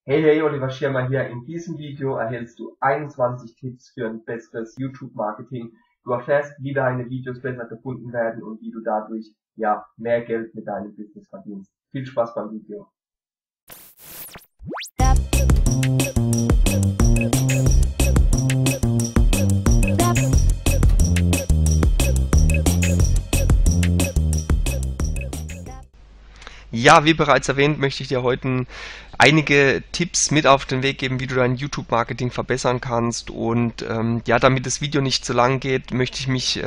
Hey, hey, Oliver Schirmer hier. In diesem Video erhältst du 21 Tipps für ein besseres YouTube-Marketing. Du erfährst, wie deine Videos besser gefunden werden und wie du dadurch, mehr Geld mit deinem Business verdienst. Viel Spaß beim Video. Ja, wie bereits erwähnt, möchte ich dir heute einige Tipps mit auf den Weg geben, wie du dein YouTube-Marketing verbessern kannst. Und damit das Video nicht zu lang geht, möchte ich mich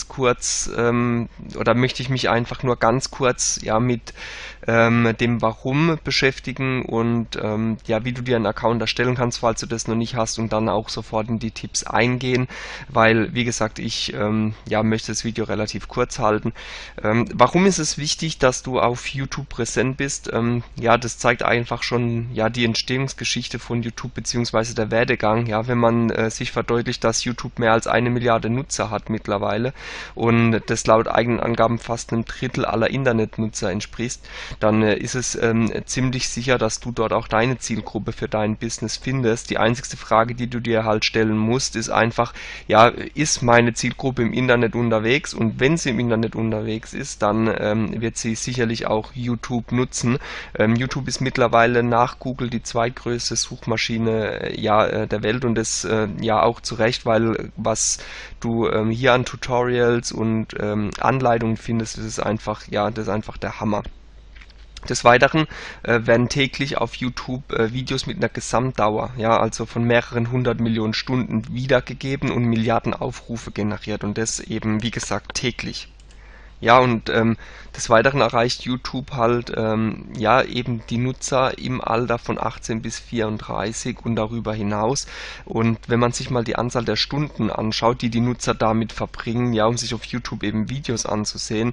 möchte ich mich einfach nur ganz kurz mit dem Warum beschäftigen und wie du dir einen Account erstellen kannst, falls du das noch nicht hast, und dann auch sofort in die Tipps eingehen, weil, wie gesagt, ich möchte das Video relativ kurz halten. Warum ist es wichtig, dass du auf YouTube präsent bist? Das zeigt einfach schon die Entstehungsgeschichte von YouTube beziehungsweise der Werdegang. Ja, wenn man sich verdeutlicht, dass YouTube mehr als 1 Milliarde Nutzer hat mittlerweile und das laut eigenen Angaben fast einem Drittel aller Internetnutzer entspricht, dann ist es ziemlich sicher, dass du dort auch deine Zielgruppe für dein Business findest. Die einzigste Frage, die du dir halt stellen musst, ist einfach, ist meine Zielgruppe im Internet unterwegs? Und wenn sie im Internet unterwegs ist, dann wird sie sicherlich auch YouTube nutzen. YouTube ist mittlerweile nach Google die zweitgrößte Suchmaschine der Welt, und das auch zu Recht, weil was du hier an Tutorials und Anleitungen findest, das ist einfach der Hammer. Des Weiteren werden täglich auf YouTube Videos mit einer Gesamtdauer, also von mehreren 100 Millionen Stunden wiedergegeben und Milliarden Aufrufe generiert, und das eben, wie gesagt, täglich. Ja, und des Weiteren erreicht YouTube halt eben die Nutzer im Alter von 18 bis 34 und darüber hinaus. Und wenn man sich mal die Anzahl der Stunden anschaut, die die Nutzer damit verbringen, um sich auf YouTube eben Videos anzusehen,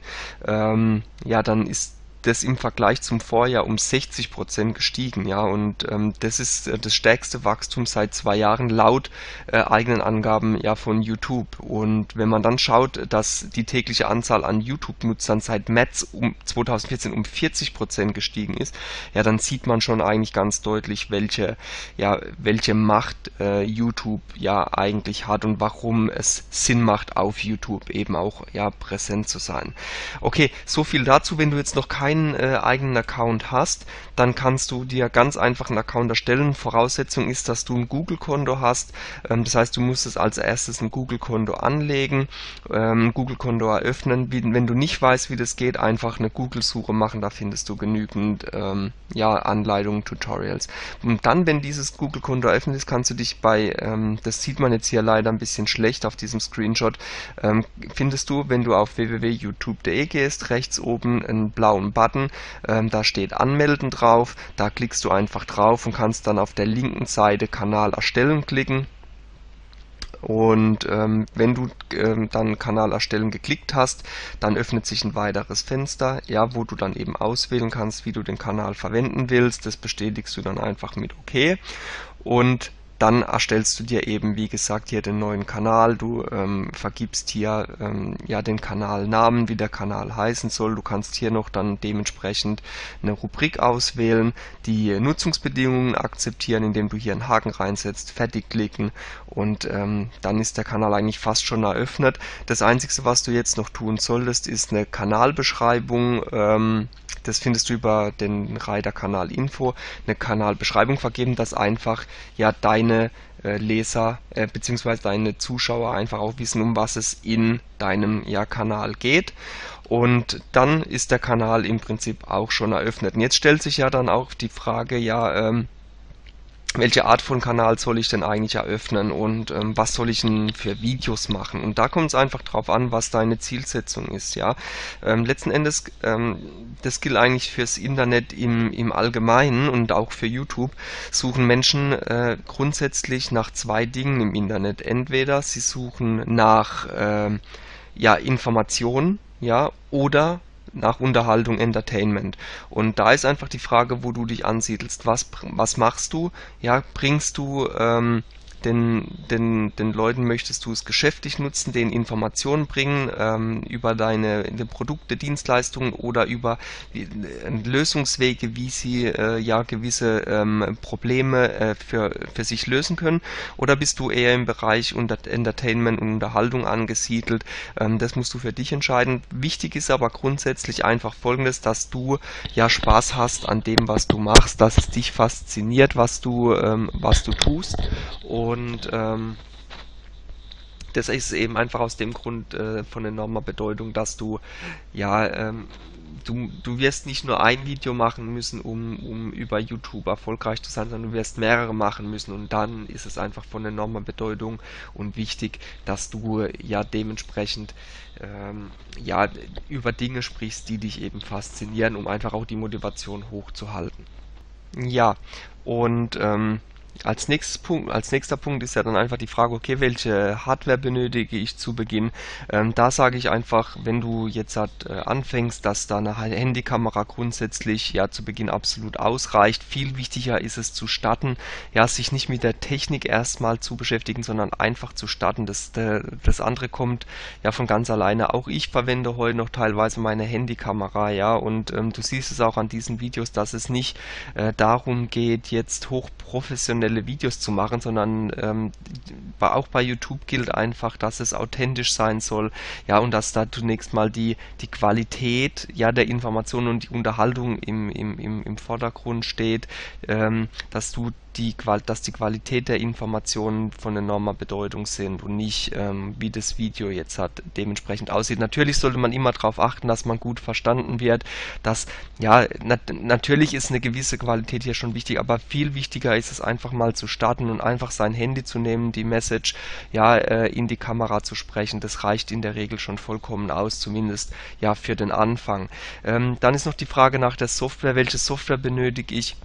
dann ist das im Vergleich zum Vorjahr um 60% gestiegen, und das ist das stärkste Wachstum seit 2 Jahren laut eigenen Angaben von YouTube. Und wenn man dann schaut, dass die tägliche Anzahl an YouTube-Nutzern seit März 2014 um 40% gestiegen ist, dann sieht man schon eigentlich ganz deutlich, welche Macht YouTube eigentlich hat und warum es Sinn macht, auf YouTube eben auch präsent zu sein. Okay, so viel dazu. Wenn du jetzt noch keinen eigenen Account hast, dann kannst du dir ganz einfach einen Account erstellen. Voraussetzung ist, dass du ein Google-Konto hast. Das heißt, du musst als erstes ein Google-Konto anlegen, ein Google-Konto eröffnen. Wenn du nicht weißt, wie das geht, einfach eine Google-Suche machen, da findest du genügend Anleitungen, Tutorials. Und dann, wenn dieses Google-Konto eröffnet ist, kannst du dich das sieht man jetzt hier leider ein bisschen schlecht auf diesem Screenshot, findest du, wenn du auf www.youtube.de gehst, rechts oben einen blauen Button, da steht Anmelden drauf, da klickst du einfach drauf und kannst dann auf der linken Seite Kanal erstellen klicken. Und wenn du dann Kanal erstellen geklickt hast, dann öffnet sich ein weiteres Fenster, wo du dann eben auswählen kannst, wie du den Kanal verwenden willst. Das bestätigst du dann einfach mit OK. Und dann erstellst du dir eben, wie gesagt, hier den neuen Kanal. Du vergibst hier den Kanalnamen, wie der Kanal heißen soll. Du kannst hier noch dann dementsprechend eine Rubrik auswählen, die Nutzungsbedingungen akzeptieren, indem du hier einen Haken reinsetzt, fertig klicken, und dann ist der Kanal eigentlich fast schon eröffnet. Das Einzige, was du jetzt noch tun solltest, ist eine Kanalbeschreibung. Das findest du über den Reiter Kanal Info, eine Kanalbeschreibung vergeben, dass einfach deine Leser bzw. deine Zuschauer einfach auch wissen, um was es in deinem Kanal geht. Und dann ist der Kanal im Prinzip auch schon eröffnet. Und jetzt stellt sich dann auch die Frage, welche Art von Kanal soll ich denn eigentlich eröffnen, und was soll ich denn für Videos machen? Und da kommt es einfach drauf an, was deine Zielsetzung ist. Letzten Endes, das gilt eigentlich fürs Internet im Allgemeinen und auch für YouTube, suchen Menschen grundsätzlich nach 2 Dingen im Internet. Entweder sie suchen nach Informationen, oder nach Unterhaltung, Entertainment. Und da ist einfach die Frage, wo du dich ansiedelst. Was machst du? Bringst du den Leuten möchtest du es geschäftlich nutzen, denen Informationen bringen über deine Produkte, Dienstleistungen oder über Lösungswege, wie sie ja gewisse Probleme für sich lösen können, oder bist du eher im Bereich Entertainment und Unterhaltung angesiedelt? Das musst du für dich entscheiden. Wichtig ist aber grundsätzlich einfach Folgendes, dass du ja Spaß hast an dem, was du machst, dass es dich fasziniert, was du tust, und das ist eben einfach aus dem Grund von enormer Bedeutung, dass du ja du wirst nicht nur ein Video machen müssen, um über YouTube erfolgreich zu sein, sondern du wirst mehrere machen müssen, und dann ist es einfach von enormer Bedeutung und wichtig, dass du ja dementsprechend ja über Dinge sprichst, die dich eben faszinieren, um einfach auch die Motivation hochzuhalten. Ja, und als nächster Punkt ist ja dann einfach die Frage, okay, welche Hardware benötige ich zu Beginn? Da sage ich einfach, wenn du jetzt anfängst, dass da eine Handykamera grundsätzlich ja zu Beginn absolut ausreicht. Viel wichtiger ist es zu starten, ja, sich nicht mit der Technik erstmal zu beschäftigen, sondern einfach zu starten. Das andere kommt ja von ganz alleine. Auch ich verwende heute noch teilweise meine Handykamera, ja, und du siehst es auch an diesen Videos, dass es nicht darum geht, jetzt hochprofessionelle Videos zu machen, sondern auch bei YouTube gilt einfach, dass es authentisch sein soll, ja, und dass da zunächst mal die Qualität, ja, der Informationen und die Unterhaltung im Vordergrund steht, dass die Qualität der Informationen von enormer Bedeutung sind und nicht, wie das Video jetzt dementsprechend aussieht. Natürlich sollte man immer darauf achten, dass man gut verstanden wird, dass, ja, natürlich ist eine gewisse Qualität hier schon wichtig, aber viel wichtiger ist es einfach mal zu starten und einfach sein Handy zu nehmen, die Message, ja, in die Kamera zu sprechen. Das reicht in der Regel schon vollkommen aus, zumindest, ja, für den Anfang. Dann ist noch die Frage nach der Software. Welche Software benötige ich?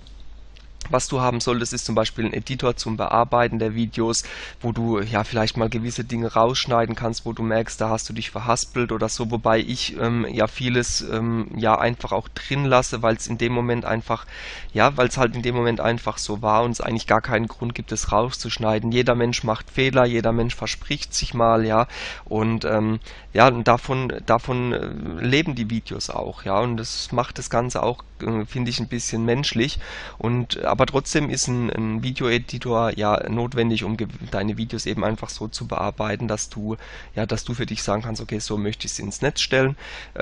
Was du haben solltest, ist zum Beispiel ein Editor zum Bearbeiten der Videos, wo du ja vielleicht mal gewisse Dinge rausschneiden kannst, wo du merkst, da hast du dich verhaspelt oder so, wobei ich ja vieles ja einfach auch drin lasse, weil es in dem Moment einfach, ja, weil es halt in dem Moment einfach so war und es eigentlich gar keinen Grund gibt, es rauszuschneiden. Jeder Mensch macht Fehler, jeder Mensch verspricht sich mal, ja, und ja, und davon leben die Videos auch, ja, und das macht das Ganze auch, finde ich, ein bisschen menschlich. Und aber trotzdem ist ein Videoeditor ja notwendig, um deine Videos eben einfach so zu bearbeiten, dass du für dich sagen kannst, okay, so möchte ich es ins Netz stellen.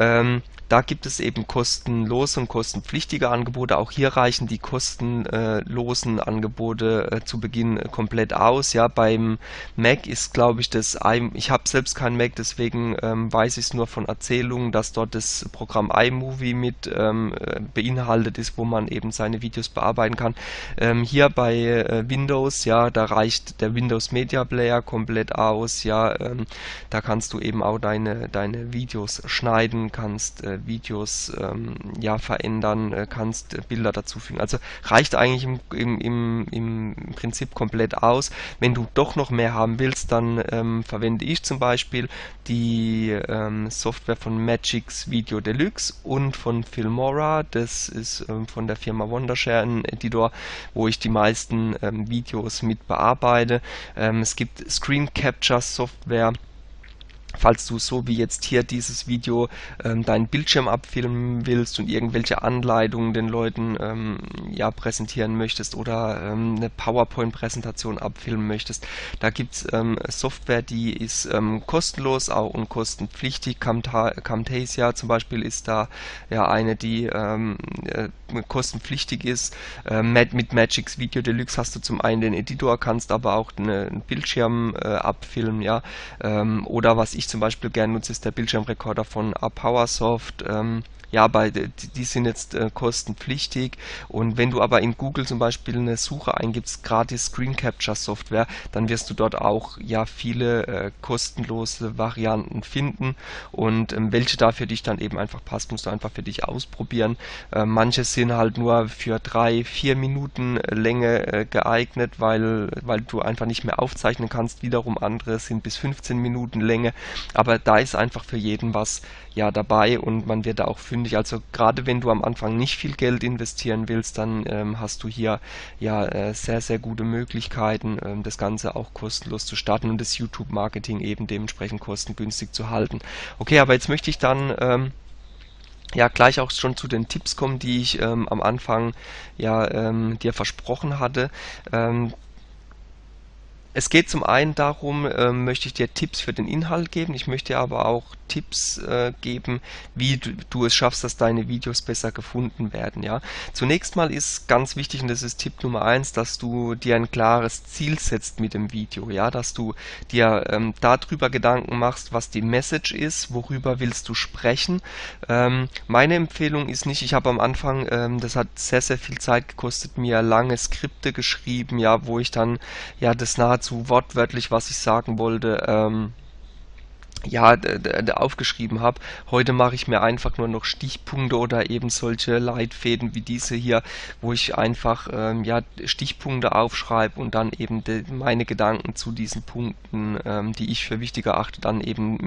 Da gibt es eben kostenlose und kostenpflichtige Angebote. Auch hier reichen die kostenlosen Angebote zu Beginn komplett aus. Ja, beim Mac ist, glaube ich, ich habe selbst keinen Mac, deswegen weiß ich es nur von Erzählungen, dass dort das Programm iMovie mit beinhaltet ist, wo man eben seine Videos bearbeiten kann. Hier bei Windows, ja, da reicht der Windows Media Player komplett aus. Ja, da kannst du eben auch deine Videos schneiden, kannst Videos ja verändern, kannst Bilder dazufügen. Also reicht eigentlich im Prinzip komplett aus. Wenn du doch noch mehr haben willst, dann verwende ich zum Beispiel die Software von Magix Video Deluxe und von Filmora. Das ist von der Firma Wondershare ein Editor, wo ich die meisten Videos mit bearbeite. Es gibt Screen Capture Software. Falls du so wie jetzt hier dieses Video deinen Bildschirm abfilmen willst und irgendwelche Anleitungen den Leuten ja präsentieren möchtest oder eine PowerPoint-Präsentation abfilmen möchtest, da gibt es Software, die ist kostenlos auch und kostenpflichtig. Camtasia zum Beispiel ist da ja eine, die kostenpflichtig ist. Mit Magix Video Deluxe hast du zum einen den Editor, kannst aber auch einen Bildschirm abfilmen, ja, oder was ich zum Beispiel gerne nutze, ist der Bildschirmrekorder von Powersoft. Ja, die sind jetzt kostenpflichtig, und wenn du aber in Google zum Beispiel eine Suche eingibst, gratis Screen Capture Software, dann wirst du dort auch ja viele kostenlose Varianten finden, und welche da für dich dann eben einfach passt, musst du einfach für dich ausprobieren. Manche sind halt nur für 3-4 Minuten Länge geeignet, weil du einfach nicht mehr aufzeichnen kannst. Wiederum andere sind bis 15 Minuten Länge, aber da ist einfach für jeden was ja dabei und man wird da auch fündig. Also gerade wenn du am Anfang nicht viel Geld investieren willst, dann hast du hier ja sehr, sehr gute Möglichkeiten, das Ganze auch kostenlos zu starten und das YouTube-Marketing eben dementsprechend kostengünstig zu halten. Okay, aber jetzt möchte ich dann ja gleich auch schon zu den Tipps kommen, die ich am Anfang ja dir versprochen hatte. Es geht zum einen darum, möchte ich dir Tipps für den Inhalt geben. Ich möchte dir aber auch Tipps geben, wie du es schaffst, dass deine Videos besser gefunden werden. Ja, zunächst mal ist ganz wichtig, und das ist Tipp Nummer eins, dass du dir ein klares Ziel setzt mit dem Video. Ja, dass du dir darüber Gedanken machst, was die Message ist, worüber willst du sprechen. Meine Empfehlung ist nicht, ich habe am Anfang, das hat sehr, sehr viel Zeit gekostet, mir lange Skripte geschrieben, ja, wo ich dann ja das nahezu wortwörtlich, was ich sagen wollte, ja, aufgeschrieben habe. Heute mache ich mir einfach nur noch Stichpunkte oder eben solche Leitfäden wie diese hier, wo ich einfach ja, Stichpunkte aufschreibe und dann eben meine Gedanken zu diesen Punkten, die ich für wichtig erachte, dann eben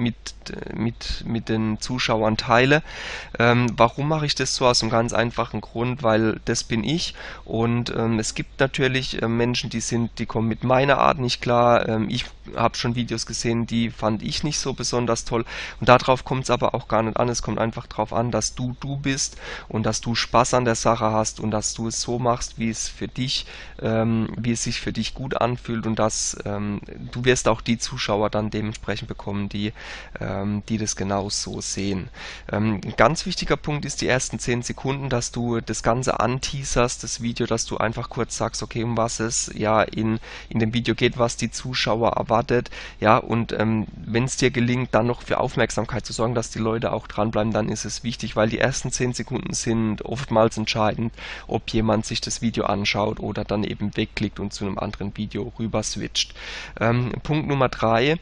mit den Zuschauern teile. Warum mache ich das so? Aus einem ganz einfachen Grund, weil das bin ich und es gibt natürlich Menschen, die kommen mit meiner Art nicht klar. Ich habe schon Videos gesehen, die fand ich nicht so besonders toll. Und darauf kommt es aber auch gar nicht an. Es kommt einfach darauf an, dass du bist und dass du Spaß an der Sache hast und dass du es so machst, wie es für dich, wie es sich für dich gut anfühlt und dass du wirst auch die Zuschauer dann dementsprechend bekommen, die das genau so sehen. Ein ganz wichtiger Punkt ist die ersten 10 Sekunden, dass du das Ganze anteaserst, das Video, dass du einfach kurz sagst, okay, um was es ja in dem Video geht, was die Zuschauer erwartet, ja, und wenn es dir gelingt, dann noch für Aufmerksamkeit zu sorgen, dass die Leute auch dranbleiben, dann ist es wichtig, weil die ersten 10 Sekunden sind oftmals entscheidend, ob jemand sich das Video anschaut oder dann eben wegklickt und zu einem anderen Video rüber switcht. Punkt Nummer 3,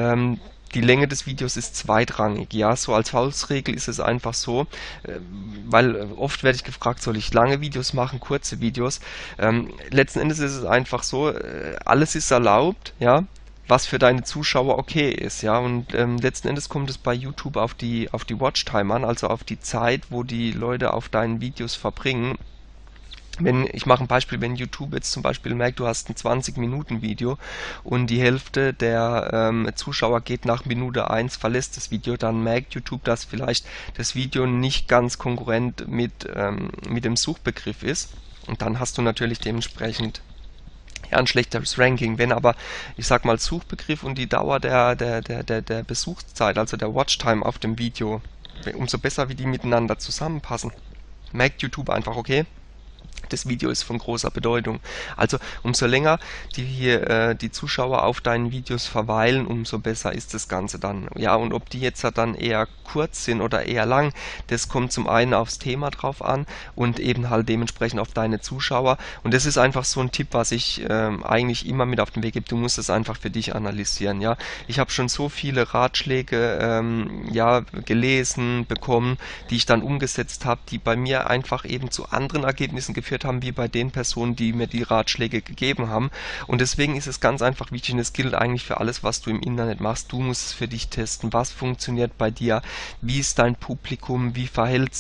die Länge des Videos ist zweitrangig, ja, so als Faustregel ist es einfach so, weil oft werde ich gefragt, soll ich lange Videos machen, kurze Videos, letzten Endes ist es einfach so, alles ist erlaubt, ja, was für deine Zuschauer okay ist, ja, und letzten Endes kommt es bei YouTube auf die Watchtime an, also auf die Zeit, wo die Leute auf deinen Videos verbringen. Ich mache ein Beispiel, wenn YouTube jetzt zum Beispiel merkt, du hast ein 20-Minuten-Video und die Hälfte der Zuschauer geht nach Minute 1, verlässt das Video, dann merkt YouTube, dass vielleicht das Video nicht ganz konkurrent mit dem Suchbegriff ist und dann hast du natürlich dementsprechend ja, ein schlechteres Ranking. Wenn aber, ich sag mal, Suchbegriff und die Dauer der Besuchszeit, also der Watchtime auf dem Video, umso besser wie die miteinander zusammenpassen, merkt YouTube einfach, okay, das Video ist von großer Bedeutung. Also umso länger die Zuschauer auf deinen Videos verweilen, umso besser ist das Ganze dann. Ja, und ob die jetzt dann eher kurz sind oder eher lang, das kommt zum einen aufs Thema drauf an und eben halt dementsprechend auf deine Zuschauer. Und das ist einfach so ein Tipp, was ich eigentlich immer mit auf den Weg gebe. Du musst es einfach für dich analysieren. Ja, ich habe schon so viele Ratschläge ja, gelesen, bekommen, die ich dann umgesetzt habe, die bei mir einfach eben zu anderen Ergebnissen geführt haben, wie bei den Personen, die mir die Ratschläge gegeben haben. Und deswegen ist es ganz einfach wichtig, und es gilt eigentlich für alles, was du im Internet machst. Du musst es für dich testen. Was funktioniert bei dir? Wie ist dein Publikum? Wie verhält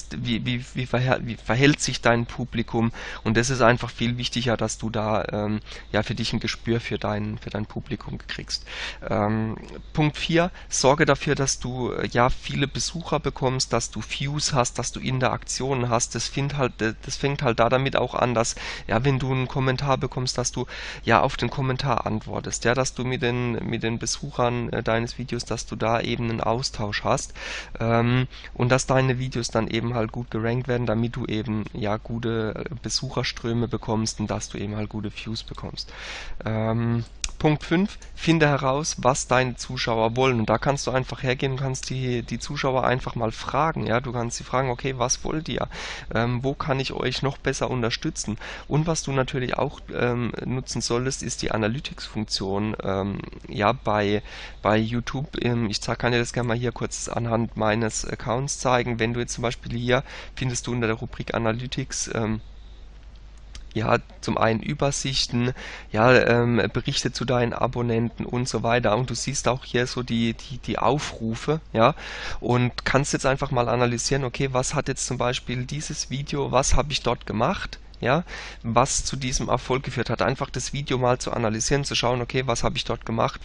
sich dein Publikum? Und das ist einfach viel wichtiger, dass du da ja für dich ein Gespür für dein Publikum kriegst. Punkt 4, sorge dafür, dass du ja viele Besucher bekommst, dass du Views hast, dass du Interaktionen hast. Das fängt halt da damit auch an, dass, ja, wenn du einen Kommentar bekommst, dass du ja auf den Kommentar antwortest, ja, dass du mit den Besuchern deines Videos, dass du da eben einen Austausch hast und dass deine Videos dann eben halt gut gerankt werden, damit du eben ja gute Besucherströme bekommst und dass du eben halt gute Views bekommst. Punkt 5, finde heraus, was deine Zuschauer wollen. Und da kannst du einfach hergehen und kannst die Zuschauer einfach mal fragen. Ja, du kannst sie fragen, okay, was wollt ihr? Wo kann ich euch noch besser unterstützen? Und was du natürlich auch nutzen solltest, ist die Analytics-Funktion ja, bei YouTube. Kann dir das gerne mal hier kurz anhand meines Accounts zeigen. Wenn du jetzt zum Beispiel hier findest du unter der Rubrik Analytics Ja, zum einen Übersichten, ja, Berichte zu deinen Abonnenten und so weiter. Und du siehst auch hier so die Aufrufe, ja, und kannst jetzt einfach mal analysieren, okay, was hat jetzt zum Beispiel dieses Video, was habe ich dort gemacht? Ja, was zu diesem Erfolg geführt hat. Einfach das Video mal zu analysieren, zu schauen, okay, was habe ich dort gemacht,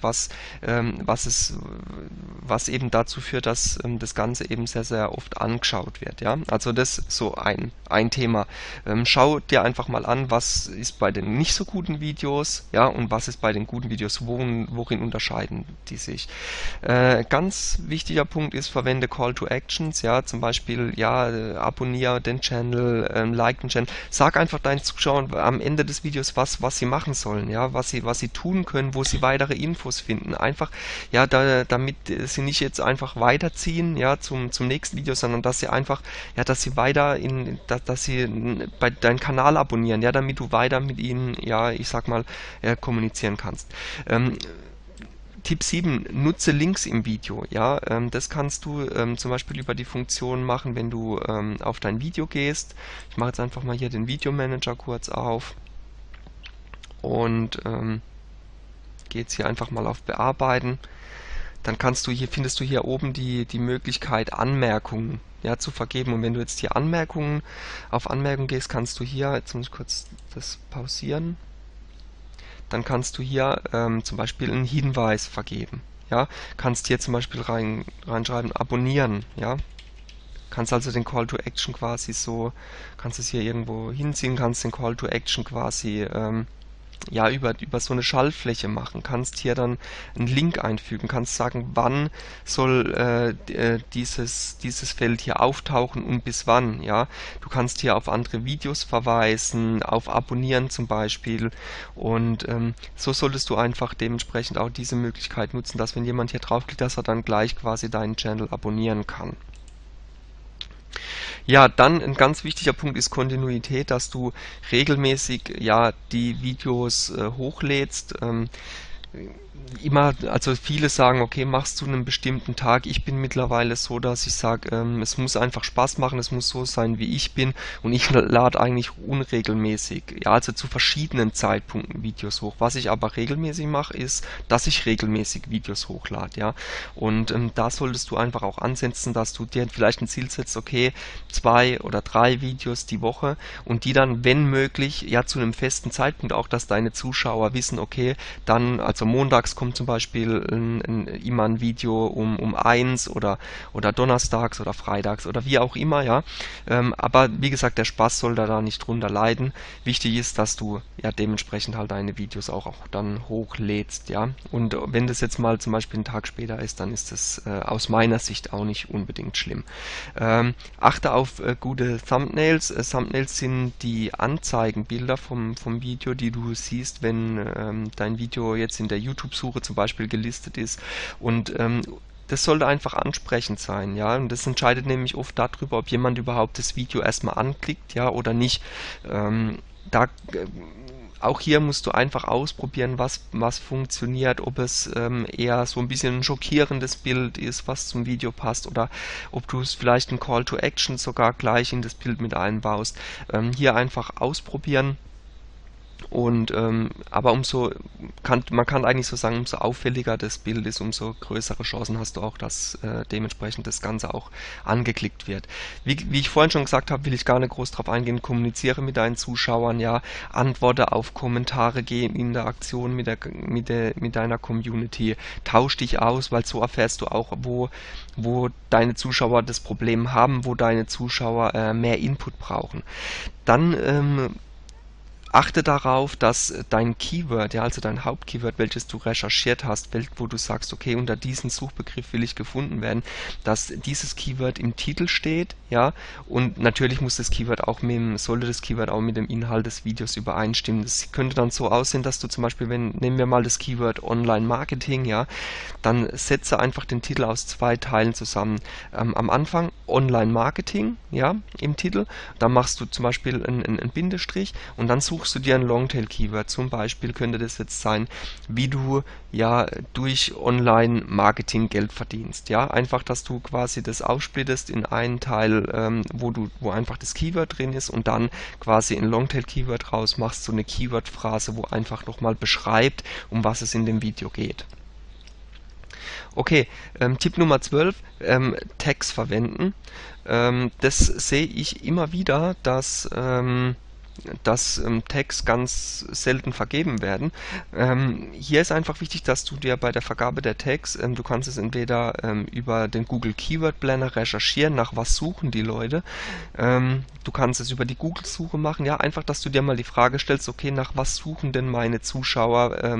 was eben dazu führt, dass das Ganze eben sehr, sehr oft angeschaut wird. Ja, also das ist so ein Thema. Schau dir einfach mal an, was ist bei den nicht so guten Videos, ja, und was ist bei den guten Videos, worin unterscheiden die sich. Ganz wichtiger Punkt ist, verwende Call to Actions, ja, zum Beispiel, ja, abonniere den Channel, like den Channel, sag einfach deinen Zuschauern am Ende des Videos, was sie machen sollen, ja, was sie tun können, wo sie weitere Infos finden. Einfach, ja, damit sie nicht jetzt einfach weiterziehen, ja, zum nächsten Video, sondern dass sie einfach, ja, dass sie dass sie bei deinen Kanal abonnieren, ja, damit du weiter mit ihnen, ja, ich sag mal, kommunizieren kannst. Tipp 7, nutze Links im Video. Ja, das kannst du zum Beispiel über die Funktion machen, wenn du auf dein Video gehst. Ich mache jetzt einfach mal hier den Videomanager kurz auf und gehe jetzt hier einfach mal auf Bearbeiten. Dann findest du hier oben die Möglichkeit, Anmerkungen, ja, zu vergeben. Und wenn du jetzt hier auf Anmerkungen gehst, kannst du hier, jetzt muss ich kurz das pausieren, dann kannst du hier zum Beispiel einen Hinweis vergeben. Ja, kannst hier zum Beispiel reinschreiben, abonnieren. Ja, kannst also den Call to Action quasi kannst es hier irgendwo hinziehen, kannst den Call to Action quasi ja, über so eine Schaltfläche machen, kannst hier dann einen Link einfügen, kannst sagen, wann soll dieses Feld hier auftauchen und bis wann, ja. Du kannst hier auf andere Videos verweisen, auf Abonnieren zum Beispiel, und so solltest du einfach dementsprechend auch diese Möglichkeit nutzen, dass wenn jemand hier draufklickt, dass er dann gleich quasi deinen Channel abonnieren kann. Ja, dann ein ganz wichtiger Punkt ist Kontinuität, dass du regelmäßig, ja, die Videos hochlädst. Also viele sagen, okay, machst du einen bestimmten Tag. Ich bin mittlerweile so, dass ich sage, es muss einfach Spaß machen, es muss so sein, wie ich bin, und ich lade eigentlich unregelmäßig, ja, also zu verschiedenen Zeitpunkten Videos hoch. Was ich aber regelmäßig mache, ist, dass ich regelmäßig Videos hochlade, ja, und da solltest du einfach auch ansetzen, dass du dir vielleicht ein Ziel setzt, okay, 2 oder 3 Videos die Woche, und die dann, wenn möglich, ja, zu einem festen Zeitpunkt auch, dass deine Zuschauer wissen, okay, dann, also montags kommt zum Beispiel immer ein Video um 1 oder donnerstags oder freitags oder wie auch immer, ja. Aber wie gesagt, der Spaß soll da nicht drunter leiden. Wichtig ist, dass du ja dementsprechend halt deine Videos auch dann hochlädst, ja. Und wenn das jetzt mal zum Beispiel einen Tag später ist, dann ist das aus meiner Sicht auch nicht unbedingt schlimm. Achte auf gute Thumbnails. Thumbnails sind die Anzeigenbilder vom Video, die du siehst, wenn dein Video jetzt in der YouTube-Suche zum Beispiel gelistet ist, und das sollte einfach ansprechend sein, ja, und das entscheidet nämlich oft darüber, ob jemand überhaupt das Video erstmal anklickt, ja, oder nicht. Auch hier musst du einfach ausprobieren, was funktioniert, ob es eher so ein bisschen ein schockierendes Bild ist, was zum Video passt, oder ob du es vielleicht ein Call to Action sogar gleich in das Bild mit einbaust. Hier einfach ausprobieren. Und aber man kann eigentlich so sagen, umso auffälliger das Bild ist, umso größere Chancen hast du auch, dass dementsprechend das Ganze auch angeklickt wird. Wie ich vorhin schon gesagt habe, will ich gar nicht groß drauf eingehen. Kommuniziere mit deinen Zuschauern, ja, antworte auf Kommentare, geh in Interaktion mit deiner Community, tausch dich aus, weil so erfährst du auch, wo deine Zuschauer das Problem haben, wo deine Zuschauer mehr Input brauchen. Dann achte darauf, dass dein Keyword, ja, also dein Hauptkeyword, welches du recherchiert hast, wo du sagst, okay, unter diesem Suchbegriff will ich gefunden werden, dass dieses Keyword im Titel steht, ja, und natürlich sollte das Keyword auch mit dem Inhalt des Videos übereinstimmen. Das könnte dann so aussehen, dass du zum Beispiel, nehmen wir mal das Keyword Online-Marketing, ja, dann setze einfach den Titel aus 2 Teilen zusammen. Am Anfang Online-Marketing, ja, im Titel, dann machst du zum Beispiel einen Bindestrich, und dann suchst suchst du dir ein Longtail-Keyword. Zum Beispiel könnte das jetzt sein, wie du ja durch Online-Marketing Geld verdienst. Ja, einfach, dass du quasi das aufsplittest in einen Teil, wo einfach das Keyword drin ist und dann quasi ein Longtail-Keyword rausmachst, so eine Keyword-Phrase, wo einfach nochmal beschreibt, um was es in dem Video geht. Okay, Tipp Nummer 12, Tags verwenden. Das sehe ich immer wieder, dass Tags ganz selten vergeben werden. Hier ist einfach wichtig, dass du dir bei der Vergabe der Tags, du kannst es entweder über den Google Keyword Planner recherchieren, nach was suchen die Leute. Du kannst es über die Google-Suche machen, ja, einfach, dass du dir mal die Frage stellst, okay, nach was suchen denn meine Zuschauer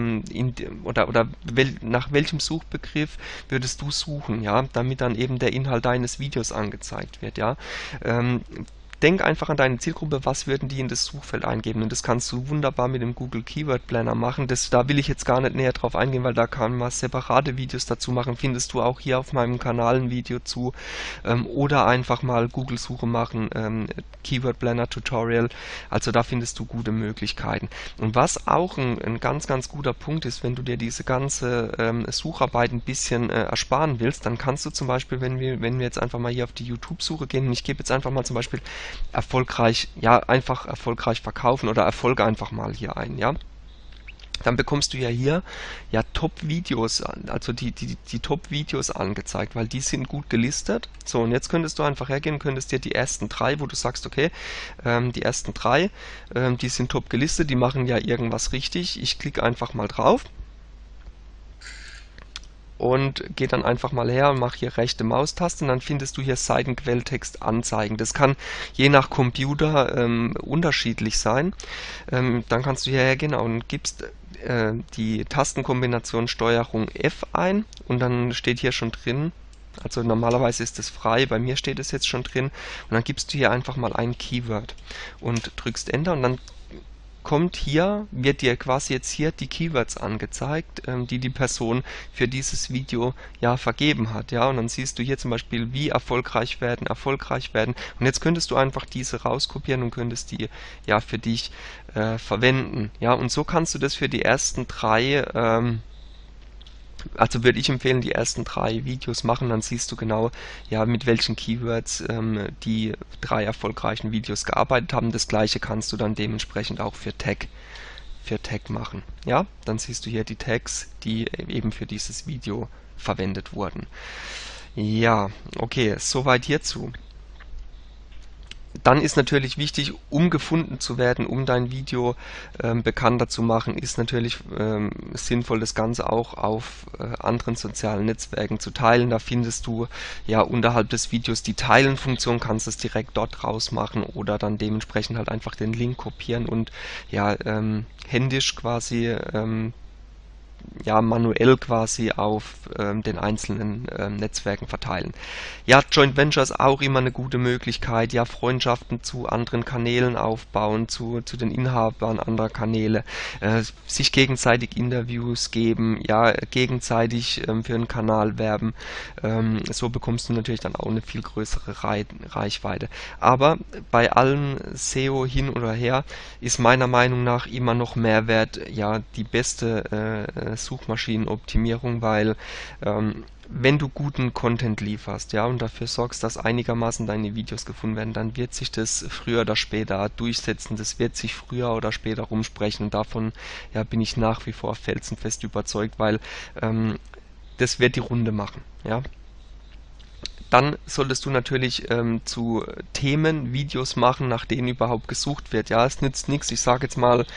nach welchem Suchbegriff würdest du suchen, ja, damit dann eben der Inhalt deines Videos angezeigt wird, ja. Denk einfach an deine Zielgruppe, was würden die in das Suchfeld eingeben, und das kannst du wunderbar mit dem Google Keyword Planner machen. Da will ich jetzt gar nicht näher drauf eingehen, weil da kann man separate Videos dazu machen, findest du auch hier auf meinem Kanal ein Video zu, oder einfach mal Google Suche machen, Keyword Planner Tutorial, also da findest du gute Möglichkeiten. Und was auch ein ganz, ganz guter Punkt ist, wenn du dir diese ganze Sucharbeit ein bisschen ersparen willst, dann kannst du zum Beispiel, wenn wir jetzt einfach mal hier auf die YouTube-Suche gehen, und ich gebe jetzt einfach mal zum Beispiel erfolgreich verkaufen oder Erfolg einfach mal hier ein, ja. Dann bekommst du ja hier ja Top-Videos, also die Top-Videos angezeigt, weil die sind gut gelistet. So, und jetzt könntest du einfach hergehen, könntest dir die ersten 3, wo du sagst, okay, die ersten 3, die sind top gelistet, die machen ja irgendwas richtig. Ich klicke einfach mal drauf und gehe dann einfach mal her und mache hier rechte Maustaste, und dann findest du hier Seitenquelltext anzeigen. Das kann je nach Computer unterschiedlich sein. Dann kannst du hier hergehen und gibst die Tastenkombination Steuerung F ein, und dann steht hier schon drin, also normalerweise ist es frei, bei mir steht es jetzt schon drin, und dann gibst du hier einfach mal ein Keyword und drückst Enter, und dann wird dir quasi jetzt hier die Keywords angezeigt, die die Person für dieses Video ja vergeben hat, ja, und dann siehst du hier zum Beispiel, wie erfolgreich werden, und jetzt könntest du einfach diese rauskopieren und könntest die ja für dich verwenden, ja, und so kannst du das für die ersten 3 also würde ich empfehlen, die ersten 3 Videos machen, dann siehst du genau, ja, mit welchen Keywords die 3 erfolgreichen Videos gearbeitet haben. Das gleiche kannst du dann dementsprechend auch für Tag machen. Ja, dann siehst du hier die Tags, die eben für dieses Video verwendet wurden. Ja, okay, soweit hierzu. Dann ist natürlich wichtig, um gefunden zu werden, um dein Video bekannter zu machen, ist natürlich sinnvoll, das Ganze auch auf anderen sozialen Netzwerken zu teilen. Da findest du ja unterhalb des Videos die Teilen-Funktion, kannst es direkt dort rausmachen oder dann dementsprechend halt einfach den Link kopieren und ja händisch quasi ja, manuell quasi auf den einzelnen Netzwerken verteilen. Ja, Joint Ventures auch immer eine gute Möglichkeit, ja, Freundschaften zu anderen Kanälen aufbauen, zu den Inhabern anderer Kanäle, sich gegenseitig Interviews geben, ja, gegenseitig für einen Kanal werben, so bekommst du natürlich dann auch eine viel größere Reichweite. Aber bei allem SEO hin oder her ist meiner Meinung nach immer noch Mehrwert, ja, die beste Suchmaschinenoptimierung, weil wenn du guten Content lieferst, ja, und dafür sorgst, dass einigermaßen deine Videos gefunden werden, dann wird sich das früher oder später durchsetzen, das wird sich früher oder später rumsprechen, und davon ja, bin ich nach wie vor felsenfest überzeugt, weil das wird die Runde machen, ja. Dann solltest du natürlich zu Themen Videos machen, nach denen überhaupt gesucht wird. Ja, es nützt nichts, ich sage jetzt mal,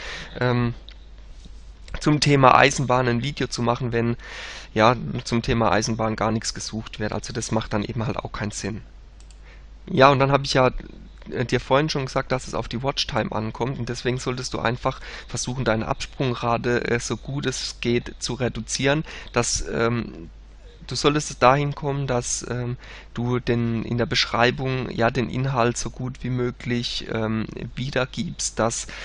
zum Thema Eisenbahn ein Video zu machen, wenn ja zum Thema Eisenbahn gar nichts gesucht wird. Also das macht dann eben halt auch keinen Sinn. Ja, und dann habe ich ja dir vorhin schon gesagt, dass es auf die Watchtime ankommt, und deswegen solltest du einfach versuchen, deine Absprungrate so gut es geht zu reduzieren, dass du solltest dahin kommen, dass du in der Beschreibung ja den Inhalt so gut wie möglich wiedergibst,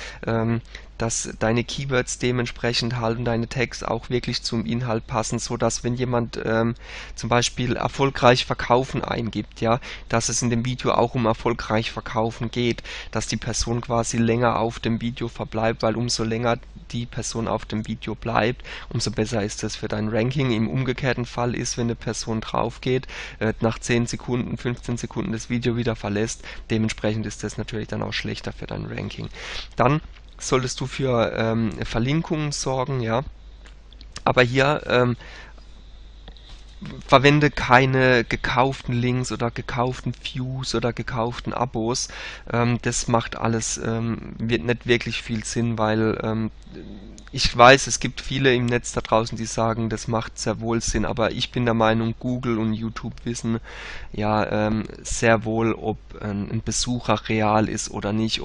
dass deine Keywords dementsprechend halt und deine Tags auch wirklich zum Inhalt passen, so dass wenn jemand zum Beispiel erfolgreich verkaufen eingibt, ja, dass es in dem Video auch um erfolgreich verkaufen geht, dass die Person quasi länger auf dem Video verbleibt, weil umso länger die Person auf dem Video bleibt, umso besser ist das für dein Ranking. Im umgekehrten Fall ist, wenn eine Person drauf geht, nach 10 Sekunden, 15 Sekunden das Video wieder verlässt, dementsprechend ist das natürlich dann auch schlechter für dein Ranking. Dann solltest du für Verlinkungen sorgen, ja, aber hier verwende keine gekauften Links oder gekauften Views oder gekauften Abos. Das macht alles, wird nicht wirklich viel Sinn, weil ich weiß, es gibt viele im Netz da draußen, die sagen, das macht sehr wohl Sinn, aber ich bin der Meinung, Google und YouTube wissen ja sehr wohl, ob ein Besucher real ist oder nicht,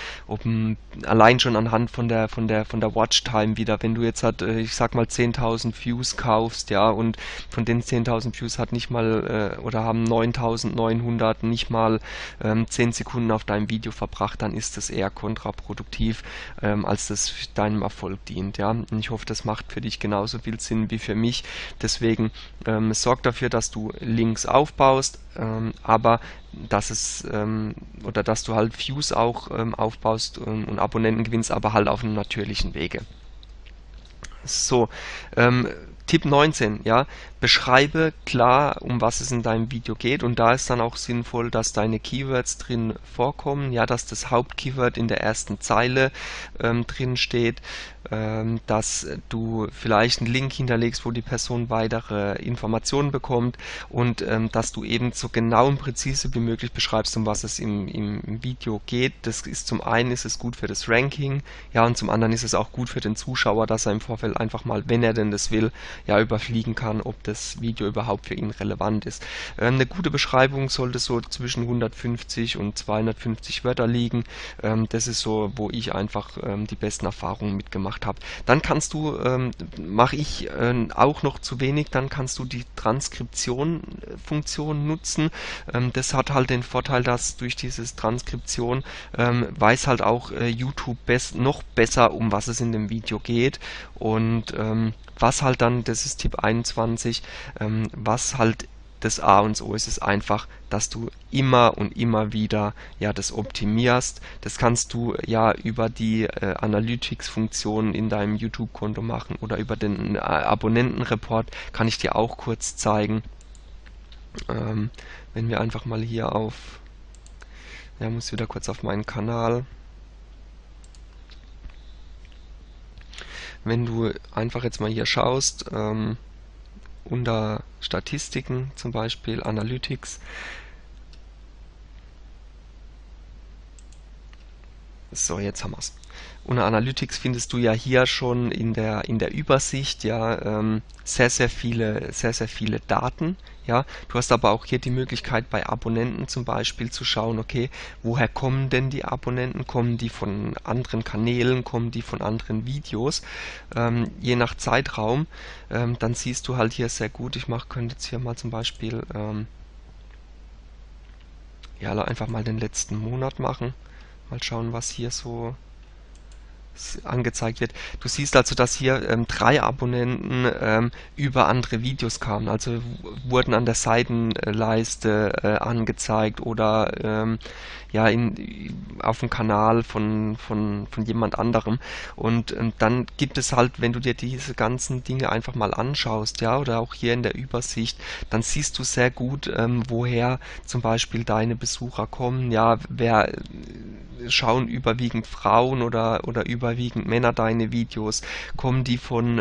allein schon anhand von der Watchtime wieder, wenn du jetzt halt, ich sag mal 10.000 Views kaufst, ja, und von den 10.000 Views hat nicht mal oder haben 9.900 nicht mal 10 Sekunden auf deinem Video verbracht, dann ist das eher kontraproduktiv, als das deinem Erfolg dient. Ja, und ich hoffe, das macht für dich genauso viel Sinn wie für mich. Deswegen sorg dafür, dass du Links aufbaust, aber dass du halt Views auch aufbaust und Abonnenten gewinnst, aber halt auf einem natürlichen Wege. So, Tipp 19, ja, beschreibe klar, um was es in deinem Video geht, und da ist dann auch sinnvoll, dass deine Keywords drin vorkommen, ja, dass das Hauptkeyword in der ersten Zeile drin steht, dass du vielleicht einen Link hinterlegst, wo die Person weitere Informationen bekommt, und dass du eben so genau und präzise wie möglich beschreibst, um was es im Video geht. Das ist zum einen ist es gut für das Ranking, ja, und zum anderen ist es auch gut für den Zuschauer, dass er im Vorfeld einfach mal, wenn er denn das will, ja, überfliegen kann, ob das Video überhaupt für ihn relevant ist. Eine gute Beschreibung sollte so zwischen 150 und 250 Wörter liegen. Das ist so, wo ich einfach die besten Erfahrungen mitgemacht habe. Dann kannst du, mache ich auch noch zu wenig, dann kannst du die Transkription-Funktion nutzen. Das hat halt den Vorteil, dass durch dieses Transkription weiß halt auch YouTube noch besser, um was es in dem Video geht, und was halt dann, das ist Tipp 21, was halt das A und O ist, ist einfach, dass du immer und immer wieder ja das optimierst. Das kannst du ja über die Analytics-Funktion in deinem YouTube-Konto machen oder über den Abonnentenreport, kann ich dir auch kurz zeigen. Wenn wir einfach mal hier muss wieder kurz auf meinen Kanal. Wenn du einfach jetzt mal hier schaust, unter Statistiken zum Beispiel, Analytics, so, jetzt haben wir es. Unter Analytics findest du ja hier schon in der Übersicht ja sehr viele Daten. Ja, du hast aber auch hier die Möglichkeit, bei Abonnenten zum Beispiel zu schauen, okay, woher kommen denn die Abonnenten? Kommen die von anderen Kanälen? Kommen die von anderen Videos? Je nach Zeitraum, dann siehst du halt hier sehr gut, könnte jetzt hier mal zum Beispiel ja, einfach mal den letzten Monat machen. Mal schauen, was hier so angezeigt wird. Du siehst also, dass hier 3 Abonnenten über andere Videos kamen, also wurden an der Seitenleiste angezeigt oder ja auf dem Kanal von jemand anderem, und dann gibt es halt, wenn du dir diese ganzen Dinge einfach mal anschaust, ja, oder auch hier in der Übersicht, dann siehst du sehr gut, woher zum Beispiel deine Besucher kommen, ja, schauen überwiegend Frauen oder überwiegend Männer deine Videos, kommen die von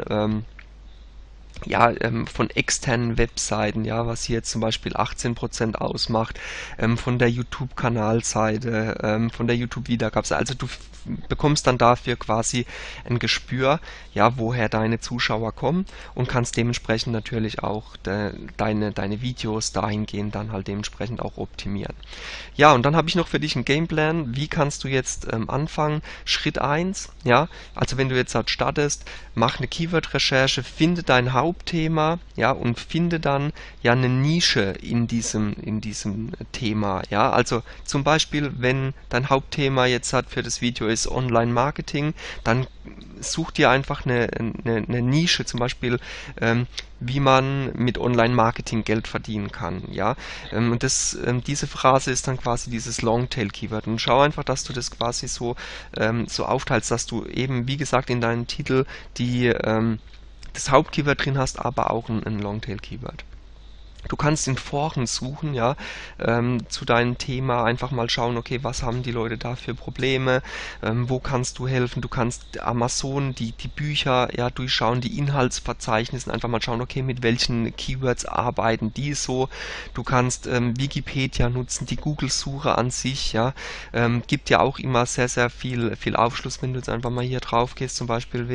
von externen Webseiten, ja, was hier jetzt zum Beispiel 18% ausmacht, von der YouTube-Kanalseite, von der YouTube-Wiedergabe. Also du bekommst dann dafür quasi ein Gespür, ja, woher deine Zuschauer kommen, und kannst dementsprechend natürlich auch deine Videos dahingehend dann halt dementsprechend auch optimieren. Ja, und dann habe ich noch für dich einen Gameplan. Wie kannst du jetzt anfangen? Schritt 1, ja, also wenn du jetzt halt startest, mach eine Keyword-Recherche, finde dein Hauptthema, ja, und finde dann ja eine Nische in diesem Thema, ja. Also zum Beispiel, wenn dein Hauptthema jetzt hat für das Video ist Online-Marketing, dann such dir einfach eine Nische, zum Beispiel wie man mit Online-Marketing Geld verdienen kann, ja. Und diese Phrase ist dann quasi dieses Longtail-Keyword. Und schau einfach, dass du das quasi so aufteilst, dass du eben, wie gesagt, in deinem Titel das Hauptkeyword drin hast, aber auch ein Longtail-Keyword. Du kannst in Foren suchen, ja, zu deinem Thema einfach mal schauen, okay, was haben die Leute da für Probleme, wo kannst du helfen, du kannst Amazon, die Bücher, ja, durchschauen, die Inhaltsverzeichnisse, einfach mal schauen, okay, mit welchen Keywords arbeiten die so, du kannst Wikipedia nutzen, die Google-Suche an sich, ja, gibt ja auch immer sehr, sehr viel Aufschluss, wenn du jetzt einfach mal hier drauf gehst, zum Beispiel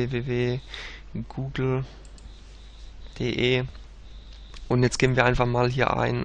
www.google.de. Und jetzt geben wir einfach mal hier ein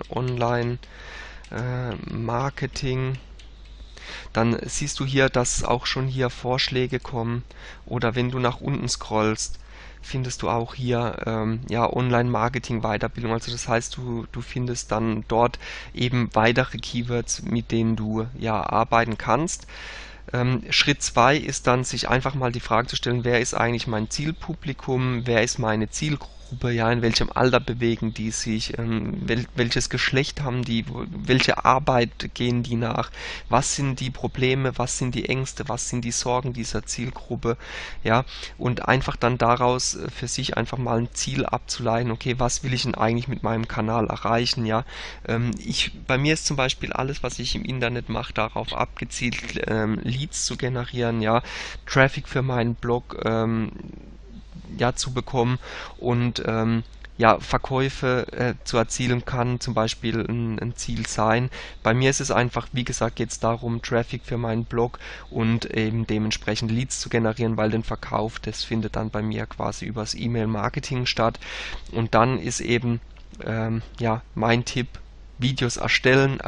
Online-Marketing. Dann siehst du hier, dass auch schon hier Vorschläge kommen. Oder wenn du nach unten scrollst, findest du auch hier ja, Online-Marketing-Weiterbildung. Also das heißt, du findest dann dort eben weitere Keywords, mit denen du ja arbeiten kannst. Schritt 2 ist dann, sich einfach mal die Frage zu stellen, wer ist eigentlich mein Zielpublikum, wer ist meine Zielgruppe, ja, in welchem Alter bewegen die sich, welches Geschlecht haben die, welche Arbeit gehen die nach, was sind die Probleme, was sind die Ängste, was sind die Sorgen dieser Zielgruppe, ja, und einfach dann daraus für sich einfach mal ein Ziel abzuleiten, okay, was will ich denn eigentlich mit meinem Kanal erreichen, ja. Bei mir ist zum Beispiel alles, was ich im Internet mache, darauf abgezielt, Leads zu generieren, ja, Traffic für meinen Blog ja, zu bekommen und ja, Verkäufe zu erzielen, kann zum Beispiel ein Ziel sein. Bei mir ist es einfach, wie gesagt, jetzt darum, Traffic für meinen Blog und eben dementsprechend Leads zu generieren, weil den Verkauf, das findet dann bei mir quasi übers E-Mail-Marketing statt. Und dann ist eben ja, mein Tipp: Videos erstellen.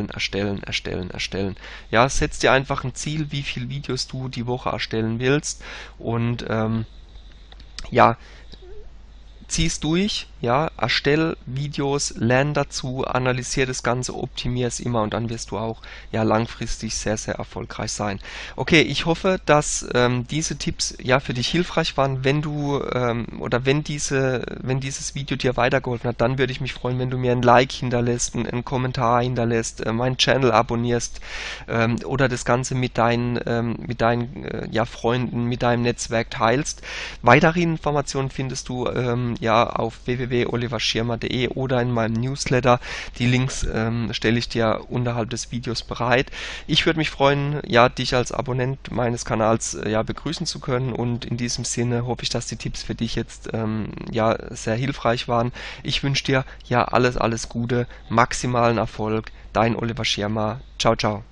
Ja, setz dir einfach ein Ziel, wie viele Videos du die Woche erstellen willst, und ja, zieh's durch, ja, erstell Videos, lern dazu, analysier das Ganze, optimier es immer, und dann wirst du auch ja langfristig sehr, sehr erfolgreich sein. Okay, ich hoffe, dass diese Tipps ja für dich hilfreich waren. Wenn du oder wenn dieses Video dir weitergeholfen hat, dann würde ich mich freuen, wenn du mir ein Like hinterlässt, einen Kommentar hinterlässt, meinen Channel abonnierst, oder das Ganze mit deinen ja, Freunden, mit deinem Netzwerk teilst. Weitere Informationen findest du ja auf www.oliverschirmer.de oder in meinem Newsletter. Die Links stelle ich dir unterhalb des Videos bereit. Ich würde mich freuen, ja, dich als Abonnent meines Kanals ja, begrüßen zu können, und in diesem Sinne hoffe ich, dass die Tipps für dich jetzt ja, sehr hilfreich waren. Ich wünsche dir ja alles Gute, maximalen Erfolg. Dein Oliver Schirmer. Ciao, ciao.